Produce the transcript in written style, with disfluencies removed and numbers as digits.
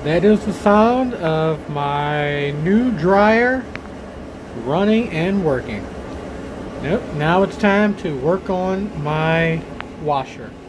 That is the sound of my new dryer running and working. Nope, now it's time to work on my washer.